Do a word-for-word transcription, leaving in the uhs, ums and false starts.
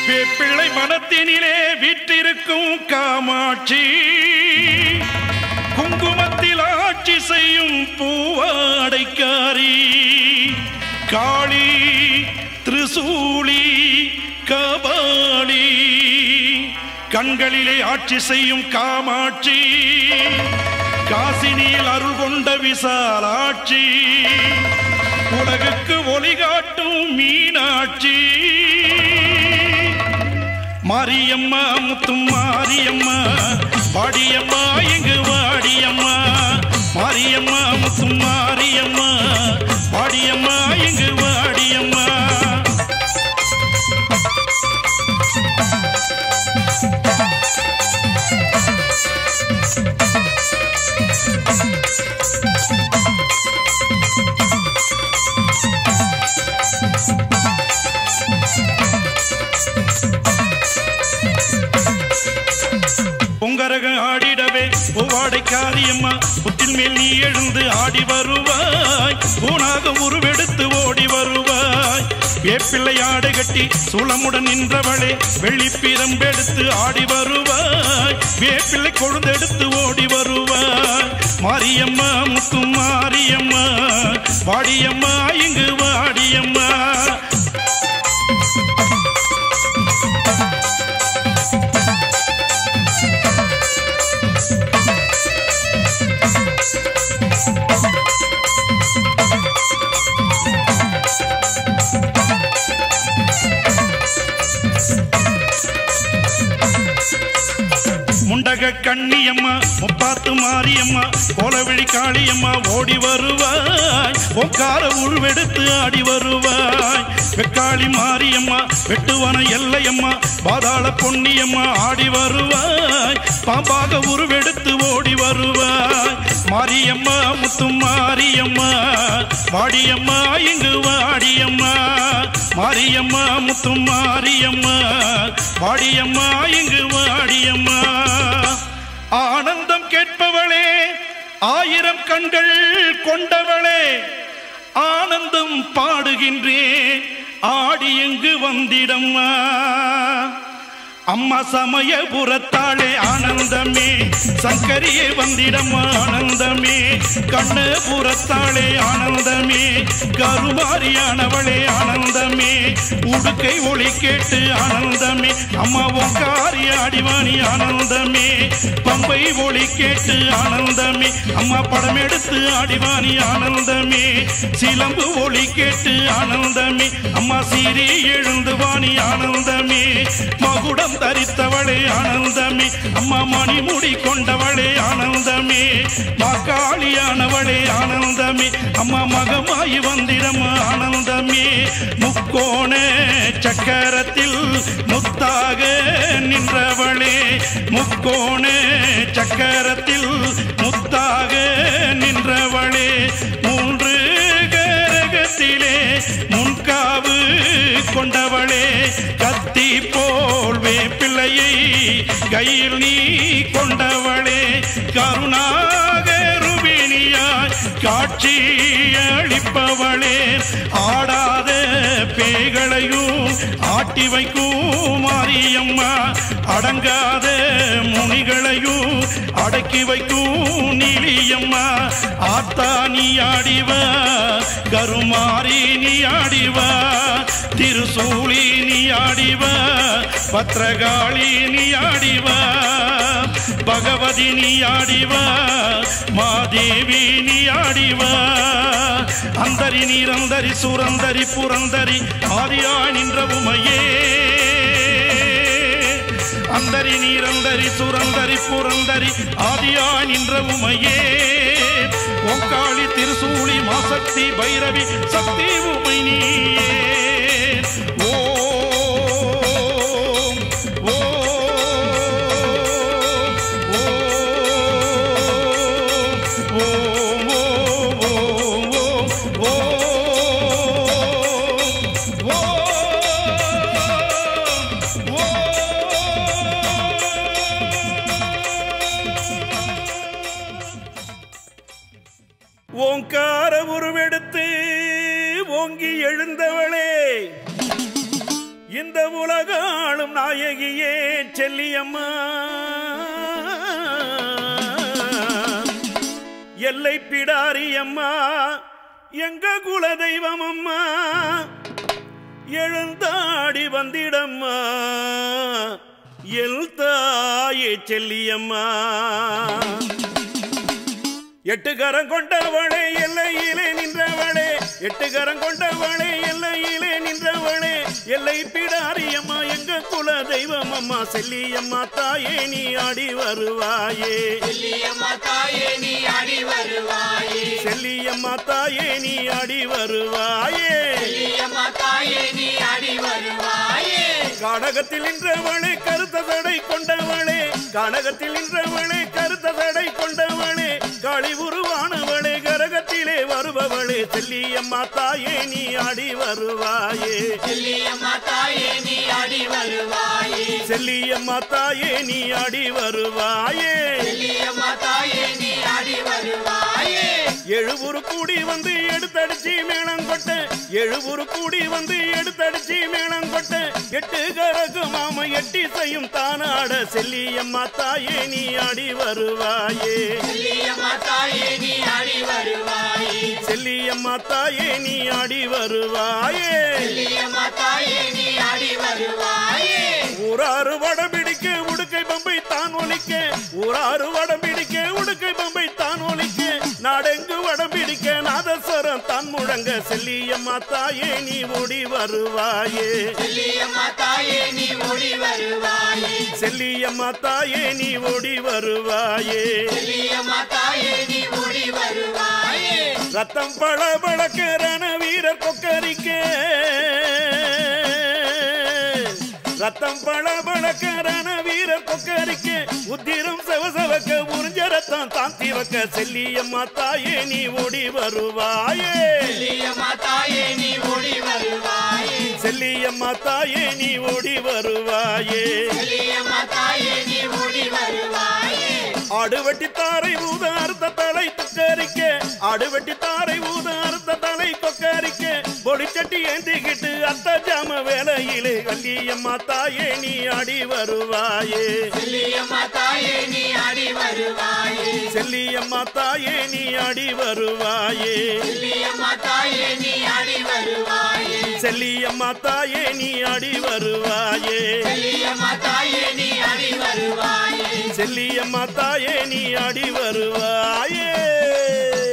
வேப்பிள்ளை மனத்தினிலே வீற்றிருக்கும் காமாட்சி குங்குமத்தில் ஆட்சி செய்யும் பூவாடைக்காரி காளி திரிசூலி கபாலி கண்களிலே ஆட்சி செய்யும் காமாட்சி காசினியில் அருள் கொண்ட விசாலாட்சி உலகுக்கு ஒளி காட்டும் மீனாட்சி மாரியம்மா முத்தும் மாரியம்மா வாடியம்மா எங்கு வாடியம்மா மாரியம்மா முத்தும் மாரியம்மா வாடியம்மா எங்கு வாடியம்மா பொங்கரக ஆடிடவே பூவாடைக்காரியம்மா புத்தின் மேல் நீ எழுந்து ஆடி வருவாய் பூனாக உருவெடுத்து ஓடி வருவாய் வேப்பிள்ளை ஆடை கட்டி சூளமுடன் நின்றவளே வெள்ளி பிரம்பெடுத்து ஆடி வருவாய் வேப்பிள்ளை கொழுந்தெடுத்து ஓடி வருவாய் மாரியம்மா முத்து மாரியம்மா வாடியம்மா இங்கு வாடியம்மா முண்டக கண்ணியம்மா முப்பாத்து மாரியம்மா கோலவிழி காளியம்மா ஓடி வருவாய் ஓங்கார உருவெடுத்து ஆடி வருவாய் வெக்காளி மாரியம்மா வெட்டுவன எல்லையம்மா பாதாள பொன்னியம்மா ஆடி வருவாய் பாம்பாக உருவெடுத்து ஓடி வருவாய் மாரியம்மா முத்து மாரியம்மா வாடியம்மா இங்கு வாடியம்மா மாரியம்மா முத்து மாரியம்மா வாடியம்மா இங்கு வாடியம்மா ஆனந்தம் கேட்பவளே ஆயிரம் கண்கள் கொண்டவளே ஆனந்தம் பாடுகின்றேன் ஆடி எங்கு வந்திடம்மா அம்மா சமயபுரத்தாளே ஆனந்தமே சங்கரியே வந்திடம்மா ஆனந்தமே கண்ணபுரத்தாளே ஆனந்தமே கருமாரியானவளே ஆனந்தமே உடுக்கை ஒளி கேட்டு ஆனந்தமே அம்மா ஓங்காரி ஆடிவாணி ஆனந்தமே பம்பை ஒளி கேட்டு ஆனந்தமே அம்மா படம் எடுத்து ஆடிவாணி ஆனந்தமே சிலம்பு ஒளி கேட்டு ஆனந்தமே அம்மா சீரி எழுந்து வாணி ஆனந்தமே மகுடம் தரித்தவளே ஆனந்தமே அம்மா மணிமுடி கொண்டவளே ஆனந்தமே மாகாளியானவளே ஆனந்தமே அம்மா மகமாயி வந்திடம்மா ஆனந்தமே முக்கோண சக்கரத்தில் முத்தாக நின்றவளே முக்கோண சக்கரத்தில் முத்தாக நின்றவளே மூன்று கரகத்திலே முன்காவு கொண்டவளே கத்தி போல் வேப்பிள்ளையை கையில் நீ கொண்டவளே கருணாக ரூபினியாய் காட்சி அளிப்பவளே ஆடாத பேய்களையும் ஆட்டி வைக்கும் மாரியம்மா அடங்காத முனிகளையும் அடக்கி வைக்கும் நீலியம்மா ஆத்தா நீ ஆடிவா கருமாரி நீ ஆடிவா திருசூலி நீ ஆடிவா பத்ரகாளி நீ ஆடிவா பகவதி நீ ஆடிவா மாதேவி நீ ஆடிவா அந்தரி நீரந்தரி சுரந்தரி புரந்தரி ஆதியாய் நின்ற உமையே அந்தரி நீரந்தரி சுரந்தரி புரந்தரி ஆதியாய் நின்ற உமையே ஓங்காளி திருசூலி மாசக்தி பைரவி சக்தி உமை நீயே ஓங்கார உருவெடுத்து ஓங்கி எழுந்தவளே இந்த உலகாளும் நாயகியே செல்லியம்மா எல்லை பிடாரியம்மா எங்க குல தெய்வம் அம்மா எழுந்தாடி வந்திடம்மா எல் தாயே செல்லியம்மா எட்டு கரம் கொண்டவளே எல்லையிலே நின்றவளே எட்டு கரம் கொண்டவளே எல்லையிலே நின்றவளே எல்லை பிடாரியம்மா எங்க குல தெய்வம் அம்மா செல்லியம்மா தாயே நீ ஆடி வருவாயே செல்லியம்மா தாயே நீ ஆடி வருவாயே செல்லியம்மா தாயே நீ ஆடி வருவாயே செல்லியம்மா தாயே நீ ஆடி வருவாயே கானகத்தில் நின்றவளே கருத்த சடை கொண்டவளே கானகத்தில் நின்றவளே கருத்த சடை கொண்டவளே காளி உருவானவளே கரகத்திலே வருபவளே செல்லியம்மா தாயே நீ ஆடி வருவாயே செல்லியம்மா தாயே நீ ஆடி வருவாயே செல்லியம்மா தாயே நீ ஆடி வருவாயே செல்லியம்மா தாயே நீ ஆடி வருவாயே எழுபுரு கூடி வந்து எடுத்தடிச்சு மேளம் கொட்ட எழுபுரு கூடி வந்து எடுத்தடிச்சு மேளம் கொட்ட எட்டு கரகு மாம எட்டி செய்யும் தானாட செல்லியம்மா தாயே நீ ஆடி வருவாயே செல்லியம்மா தாயே நீ ஆடி வருவாயே செல்லியம்மா தாயே நீ ஆடி வருவாயே செல்லியம்மா தாயே நீ ஆடி வருவாயே ஊராறு வடம் பிடிக்க உடுக்கை பம்பை தான் ஒலிக்க ஊராறு வடம் பிடிக்க உடுக்கை பம்பை தான் ஒலிக்க நாடெங்கு வடம் பிடிக்க நாதஸ்வரம் தான் முழங்க செல்லியம்மா தாயே நீ ஓடி வருவாயே செல்லியம்மா தாயே நீ ஓடி வருவாயே செல்லியம்மா தாயே நீ ஓடி வருவாயே செல்லியம்மா தாயே நீ ஓடி வருவாயே ரத்தம் பழ பழக்கரண வீரர் கொக்கரிக்க ரத்தம் பழ பழக்கரண வீரர் கொக்கரிக்க உத்திரம் செவசவக்க உறிஞ்ச ரத்தம் தான் திவக்க செல்லியம்மா தாயே நீ ஓடி வருவாயே செல்லியம்மா தாயே நீ ஓடி வருவாயே செல்லியம்மா தாயே நீ ஓடி வருவாயே செல்லியம்மா தாயே நீ ஓடி வருவாயே ஆடுவட்டி தாரை ஊத அறுத்த தலை கொக்கரிக்க ஆடுவட்டி தாரை ஊத அறுத்த தலை கொக்கரிக்க பொடிச்சட்டி ஏந்திக்கிட்டு அத்த ஜாம வேலையிலே கல்லியம்மா தாயே நீ ஆடி வருவாயே செல்லியம்மா தாயே நீ ஆடி வருவாயே செல்லியம்மா தாயே நீ ஆடி வருவாயே செல்லியம்மா தாயே நீ ஆடி வருவாயே செல்லியம்மா தாயே நீ ஆடி வருவாயே செல்லியம்மா தாயே நீ ஆடி வருவாயே செல்லியம்மா தாயே நீ ஆடி வருவாயே